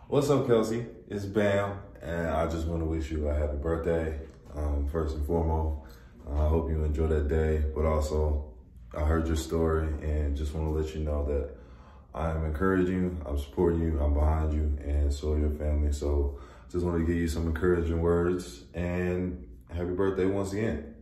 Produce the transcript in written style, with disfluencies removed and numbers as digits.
What's up, Kelsey? It's Bam, and I just want to wish you a happy birthday, first and foremost. I hope you enjoy that day, but also I heard your story and just want to let you know that I am encouraging you, I'm supporting you, I'm behind you, and so are your family. So just want to give you some encouraging words, and happy birthday once again.